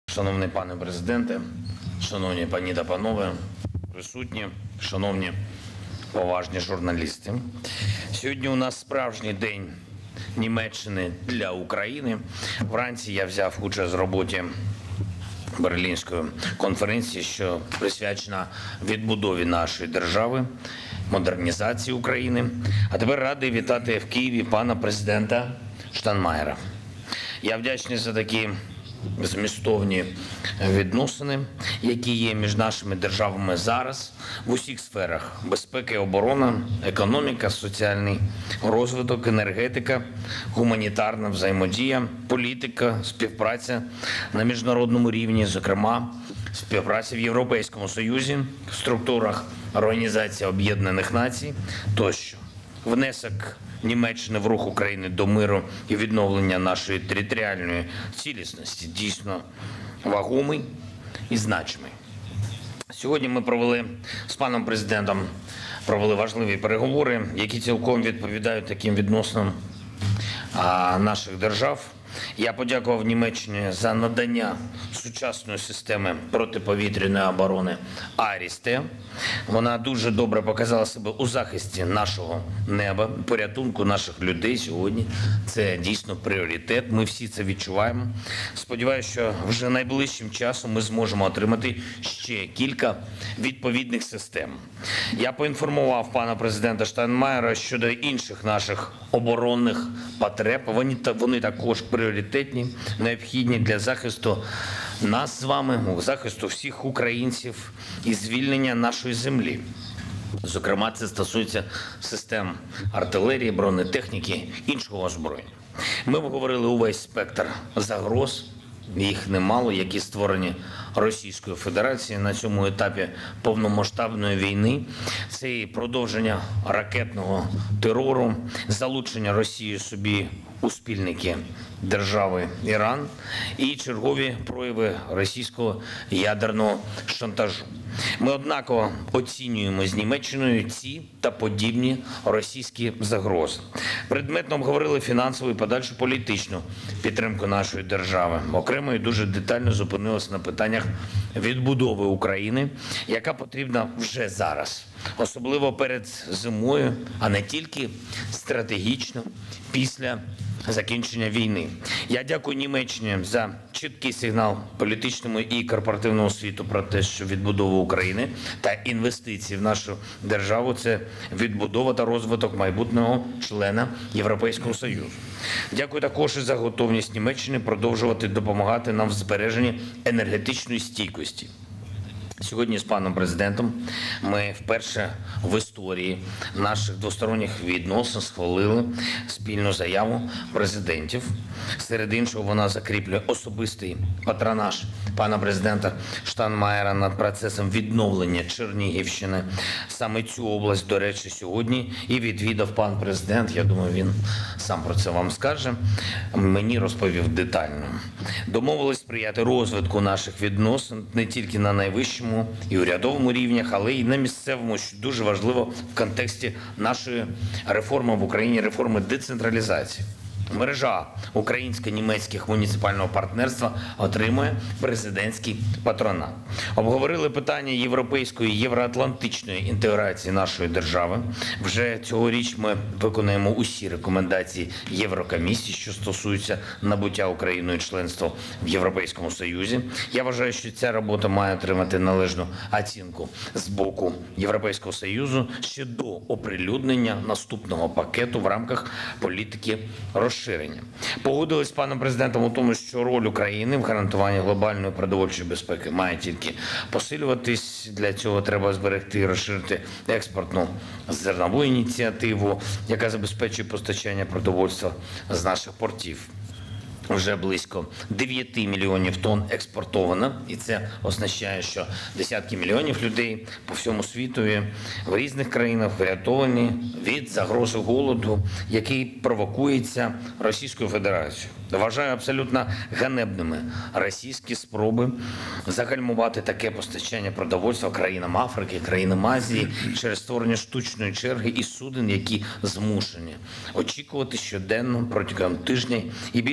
Шановний пане президенте, шановні пані та панове, присутні, шановні поважні журналісти. Сьогодні у нас справжній день Німеччини для України. Вранці я взяв участь в роботі Берлінської конференції, що присвячена відбудові нашої держави, модернізації України. А тепер радий вітати в Києві пана президента Штайнмайєра. Я вдячний за такі змістовні відносини, які є між нашими державами зараз в усіх сферах: безпеки, оборона, економіка, соціальний розвиток, енергетика, гуманітарна взаємодія, політика, співпраця на міжнародному рівні, зокрема, співпраця в Європейському Союзі, в структурах Організації Об'єднаних Націй тощо. Внесок Німеччини в рух України до миру і відновлення нашої територіальної цілісності дійсно вагомий і значимий. Сьогодні ми провели з паном президентом важливі переговори, які цілком відповідають таким відносинам наших держав. Я подякував Німеччині за надання сучасної системи протиповітряної оборони АРІС-Т. Вона дуже добре показала себе у захисті нашого неба, порятунку наших людей сьогодні. Це дійсно пріоритет, ми всі це відчуваємо. Сподіваюся, що вже найближчим часом ми зможемо отримати ще кілька відповідних систем. Я поінформував пана президента Штайнмайєра щодо інших наших оборонних потреб. Вони також пріоритетні, необхідні для захисту нас з вами, захисту всіх українців і звільнення нашої землі. Зокрема, це стосується систем артилерії, бронетехніки, іншого озброєння. Ми обговорили увесь спектр загроз, їх немало, які створені Російською Федерацією на цьому етапі повномасштабної війни. Це і продовження ракетного терору, залучення Росії собі у спільники держави Іран і чергові прояви російського ядерного шантажу. Ми однаково оцінюємо з Німеччиною ці та подібні російські загрози. Предметно обговорили фінансову і подальшу політичну підтримку нашої держави. Окремо і дуже детально зупинилися на питаннях відбудови України, яка потрібна вже зараз, особливо перед зимою, а не тільки стратегічно після закінчення війни. Я дякую Німеччині за чіткий сигнал політичному і корпоративному світу про те, що відбудова України та інвестиції в нашу державу – це відбудова та розвиток майбутнього члена Європейського Союзу. Дякую також і за готовність Німеччини продовжувати допомагати нам в збереженні енергетичної стійкості. Сьогодні з паном президентом ми вперше в історії наших двосторонніх відносин схвалили спільну заяву президентів. Серед іншого, вона закріплює особистий патронаж пана президента Штайнмайєра над процесом відновлення Чернігівщини. Саме цю область, до речі, сьогодні і відвідав пан президент. Я думаю, він сам про це вам скаже. Мені розповів детально. Домовились сприяти розвитку наших відносин не тільки на найвищому і урядовому рівнях, але й на місцевому, що дуже важливо в контексті нашої реформи в Україні, реформи децентралізації. Мережа українсько-німецьких муніципального партнерства отримує президентський патронат. Обговорили питання європейської і євроатлантичної інтеграції нашої держави. Вже цьогоріч ми виконуємо усі рекомендації Єврокомісії, що стосуються набуття Україною членства в Європейському Союзі. Я вважаю, що ця робота має отримати належну оцінку з боку Європейського Союзу ще до оприлюднення наступного пакету в рамках політики розширення. Погодились з паном президентом у тому, що роль України в гарантуванні глобальної продовольчої безпеки має тільки посилюватись. Для цього треба зберегти і розширити експортну зернову ініціативу, яка забезпечує постачання продовольства з наших портів. Вже близько 9 мільйонів тонн експортовано, і це означає, що десятки мільйонів людей по всьому світові в різних країнах врятовані від загрози голоду, який провокується Російською Федерацією. Вважаю абсолютно ганебними російські спроби загальмувати таке постачання продовольства країнам Африки, країнам Азії через створення штучної черги і суден, які змушені очікувати щоденно протягом тижня і більше виконання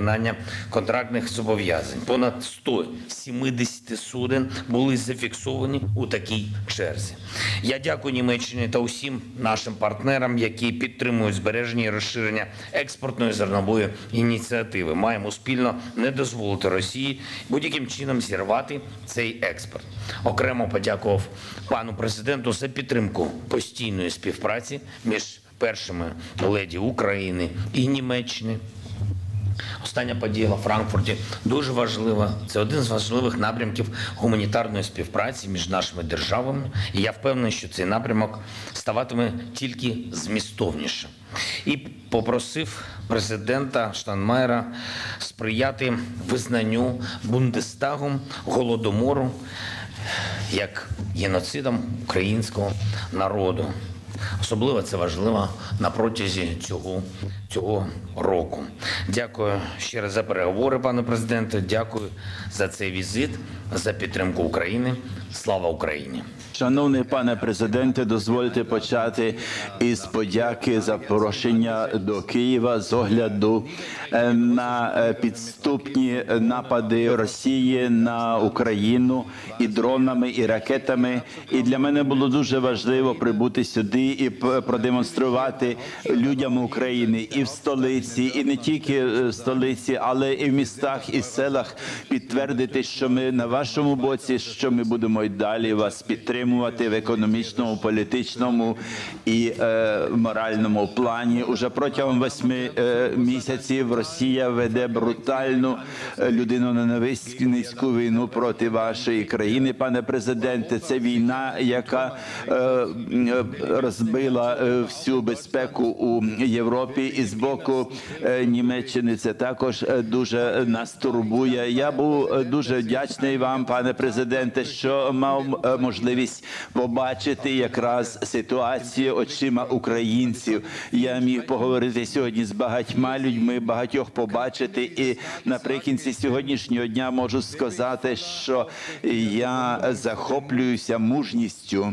виконання контрактних зобов'язань. Понад 170 суден були зафіксовані у такій черзі. Я дякую Німеччині та усім нашим партнерам, які підтримують збереження і розширення експортної зернової ініціативи. Маємо спільно не дозволити Росії будь-яким чином зірвати цей експорт. Окремо подякував пану президенту за підтримку постійної співпраці між першими леді України і Німеччини. Остання подія у Франкфурті дуже важлива. Це один з важливих напрямків гуманітарної співпраці між нашими державами. І я впевнений, що цей напрямок ставатиме тільки змістовнішим. І попросив президента Штайнмайєра сприяти визнанню Бундестагом Голодомору як геноцидом українського народу. Особливо це важливо на протязі цього року. Дякую ще раз за переговори, пане президенте. Дякую за цей візит, за підтримку України. Слава Україні! Шановний пане президенте, дозвольте почати із подяки за запрошення до Києва з огляду на підступні напади Росії на Україну і дронами, і ракетами. І для мене було дуже важливо прибути сюди і продемонструвати людям України і в столиці, і не тільки в столиці, але і в містах, і селах підтвердити, що ми на вашому боці, що ми будемо й далі вас підтримувати в економічному, політичному і моральному плані. Уже протягом 8 місяців Росія веде брутальну людиноненависницьку війну проти вашої країни, пане президенте. Це війна, яка розбила всю безпеку у Європі, і з боку Німеччини це також дуже нас турбує. Я був дуже вдячний вам, пане президенте, що мав можливість побачити якраз ситуацію очима українців. Я міг поговорити сьогодні з багатьма людьми, багатьох побачити, і наприкінці сьогоднішнього дня можу сказати, що я захоплююся мужністю,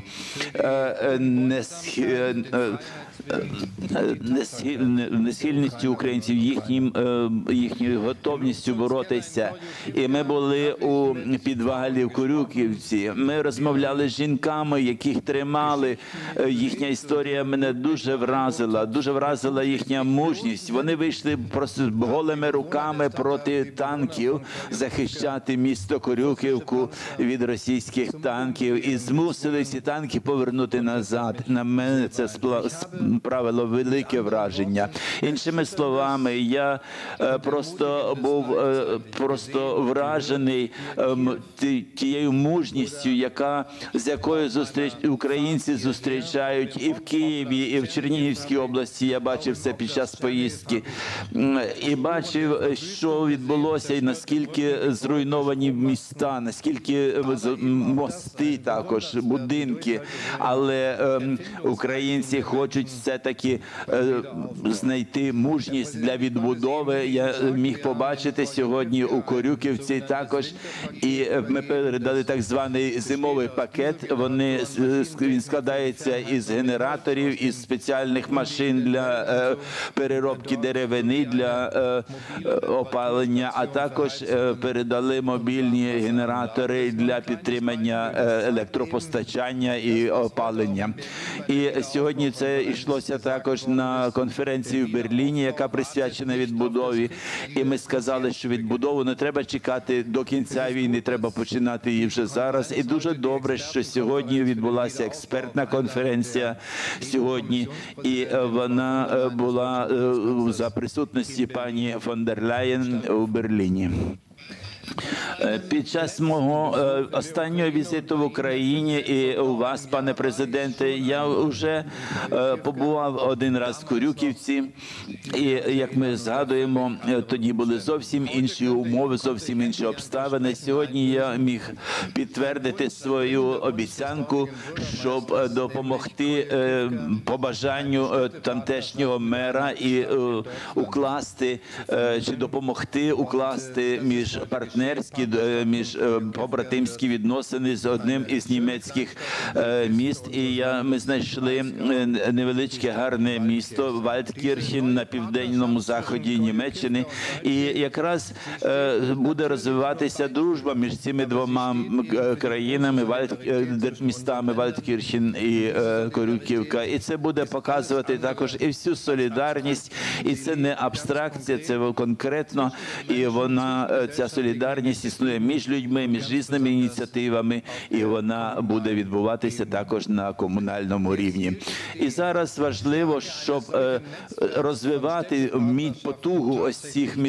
несхильністю українців, їхньою готовністю боротися. І ми були у підвалі в Корюківці. Ми розмовляли з жінками, яких тримали. Їхня історія мене дуже вразила їхня мужність. Вони вийшли просто голими руками проти танків захищати місто Корюківку від російських танків і змусили ці танки повернути назад. На мене це справило велике враження. Іншими словами, я просто був вражений тією мужністю, з якою українці зустрічають і в Києві, і в Чернігівській області. Я бачив це під час поїздки. І бачив, що відбулося, і наскільки зруйновані міста, наскільки мости також, будинки. Але українці хочуть все-таки знайти мужність для відбудови. Я міг побачити сьогодні у Корюківці також. І ми передали так званий зимовий пакет. Він складається із генераторів, із спеціальних машин для переробки деревини, для опалення, а також передали мобільні генератори для підтримання електропостачання і опалення. І сьогодні це йшлося також на конференції в Берліні, яка присвячена відбудові. І ми сказали, що відбудову не треба чекати до кінця війни, треба починати її вже зараз. І дуже добре, що сьогодні відбулася експертна конференція сьогодні, і вона була за присутності пані фон дер Ляєн у Берліні. Під час мого останнього візиту в Україні і у вас, пане президенте, я вже побував один раз в Корюківці. І, як ми згадуємо, тоді були зовсім інші умови, зовсім інші обставини. Сьогодні я міг підтвердити свою обіцянку, щоб допомогти побажанню тамтешнього мера і укласти, чи допомогти укласти між партнерами партнерські, побратимські відносини з одним із німецьких міст. І ми знайшли невеличке гарне місто Вальдкірхен на південному заході Німеччини. І якраз буде розвиватися дружба між цими двома країнами, містами Вальдкірхен і Корюківка. І це буде показувати також і всю солідарність. І це не абстракція, це конкретно. І ця солідарність існує між людьми, між різними ініціативами. І вона буде відбуватися також на комунальному рівні. І зараз важливо, щоб розвивати потугу ось цих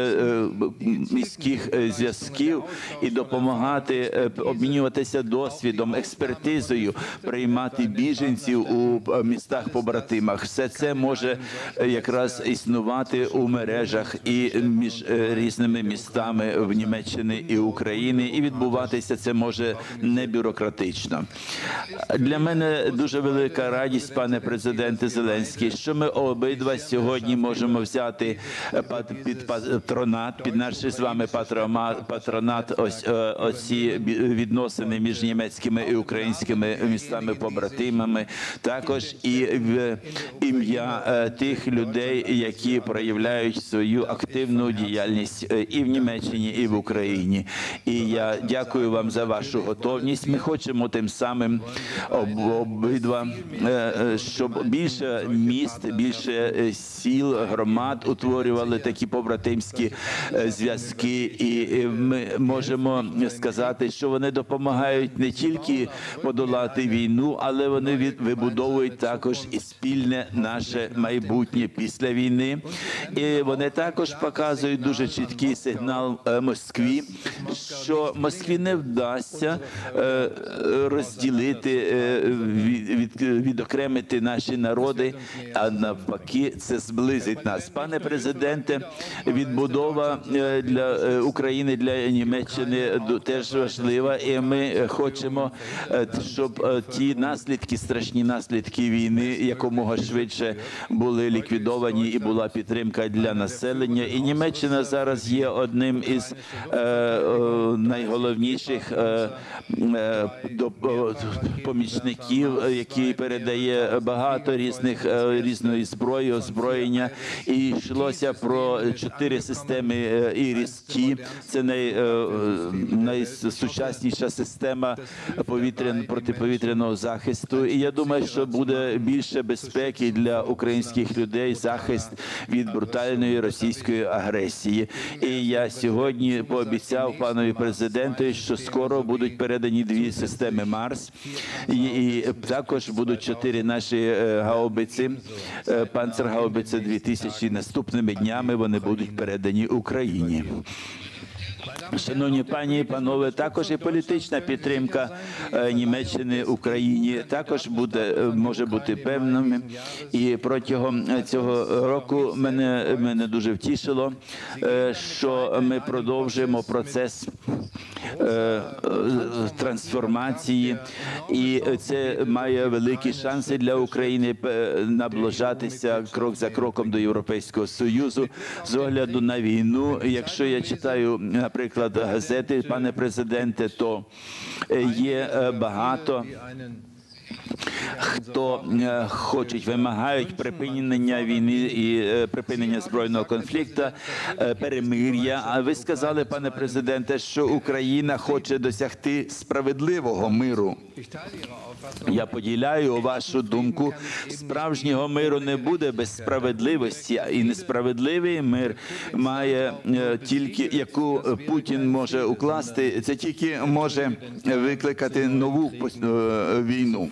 міських зв'язків і допомагати обмінюватися досвідом, експертизою, приймати біженців у містах-побратимах. Все це може якраз існувати у мережах і між різними містами в Німеччині і Україні, і відбуватися це може не бюрократично. Для мене дуже велика радість, пане президенте Зеленський, що ми обидва сьогодні можемо взяти під патронат, під наш з вами патронат оці відносини між німецькими і українськими містами-побратимами, також і в ім'я тих людей, які проявляють свою активну діяльність і в Німеччині, і в Україні. І я дякую вам за вашу готовність. Ми хочемо тим самим обидва, щоб більше міст, більше сіл, громад утворювали такі побратимські зв'язки. І ми можемо сказати, що вони допомагають не тільки подолати війну, але вони вибудовують також і спільне наше майбутнє після війни. І вони також показують дуже чіткий сигнал Москві, що Москві не вдасться розділити, відокремити наші народи, а навпаки, це зблизить нас. Пане президенте, відбудова для України, для Німеччини теж важлива, і ми хочемо, щоб ті наслідки, страшні наслідки війни якомога швидше були ліквідовані і була підтримка для населення. І Німеччина зараз є одним із найголовніших помічників, який передає багато різної зброї, озброєння. І йшлося про 4 системи ІРІС-Т. Це найсучасніша система протиповітряного захисту. І я думаю, що буде більше безпеки для українських людей, захист від брутальної російської агресії. І я сьогодні пообіцяв панові президенту, що скоро будуть передані 2 системи Марс, і також будуть 4 наші гаубиці, Панцергаубиця 2000. Наступними днями вони будуть передані Україні. Шановні пані і панове, також і політична підтримка Німеччини Україні також може бути певним. І протягом цього року мене дуже втішило, що ми продовжуємо процес трансформації, і це має великі шанси для України наближатися крок за кроком до Європейського Союзу з огляду на війну. Якщо я читаю, наприклад, газети, пане президенте, то є багато хто хочуть, вимагають припинення війни і припинення збройного конфлікту, перемир'я. А ви сказали, пане президенте, що Україна хоче досягти справедливого миру. Я поділяю вашу думку. Справжнього миру не буде без справедливості, і несправедливий мир має тільки, яку Путін може укласти, це тільки може викликати нову війну.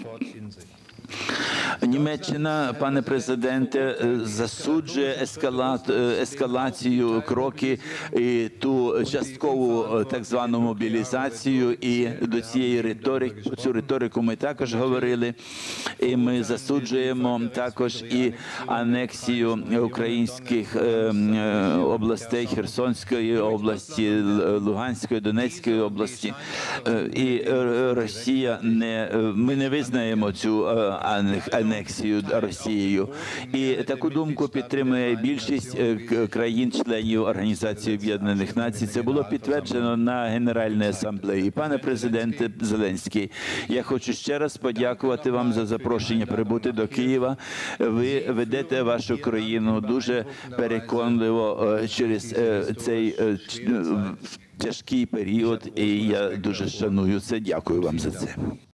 Німеччина, пане президенте, засуджує ескалацію, кроки і ту часткову так звану мобілізацію, і до цієї риторики, цю риторику ми також говорили, і ми засуджуємо також і анексію українських областей, Херсонської області, Луганської, Донецької області. І Росія ми не визнаємо цю анексію Росією. І таку думку підтримує більшість країн-членів Організації Об'єднаних Націй. Це було підтверджено на Генеральній асамблеї. Пане президенте Зеленський, я хочу ще раз подякувати вам за запрошення прибути до Києва. Ви ведете вашу країну дуже переконливо через цей тяжкий період, і я дуже шаную це. Дякую вам за це.